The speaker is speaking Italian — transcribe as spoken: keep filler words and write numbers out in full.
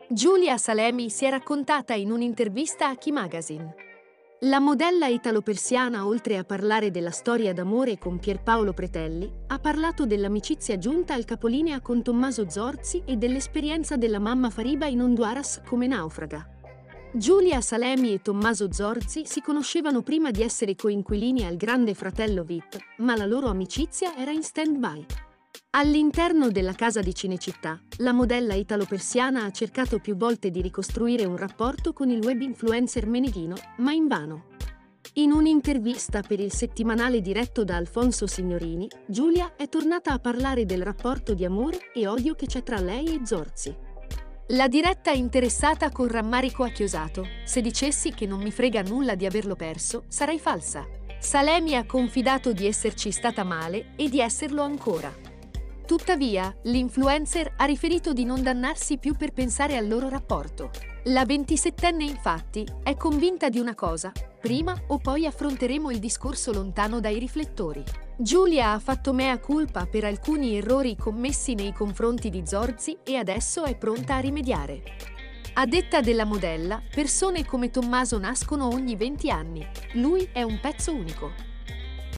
Giulia Salemi si è raccontata in un'intervista a Chi Magazine. La modella italo-persiana, oltre a parlare della storia d'amore con Pierpaolo Pretelli, ha parlato dell'amicizia giunta al capolinea con Tommaso Zorzi e dell'esperienza della mamma Fariba in Honduras come naufraga. Giulia Salemi e Tommaso Zorzi si conoscevano prima di essere coinquilini al Grande Fratello V I P, ma la loro amicizia era in stand-by. All'interno della casa di Cinecittà, la modella italo-persiana ha cercato più volte di ricostruire un rapporto con il web influencer Meneghino, ma invano. In un'intervista per il settimanale diretto da Alfonso Signorini, Giulia è tornata a parlare del rapporto di amore e odio che c'è tra lei e Zorzi. La diretta interessata con rammarico ha chiosato: "Se dicessi che non mi frega nulla di averlo perso, sarei falsa". Salemi ha confidato di esserci stata male e di esserlo ancora. Tuttavia, l'influencer ha riferito di non dannarsi più per pensare al loro rapporto. La ventisettenne, infatti, è convinta di una cosa: prima o poi affronteremo il discorso lontano dai riflettori. Giulia ha fatto mea culpa per alcuni errori commessi nei confronti di Zorzi e adesso è pronta a rimediare. A detta della modella, persone come Tommaso nascono ogni venti anni. Lui è un pezzo unico.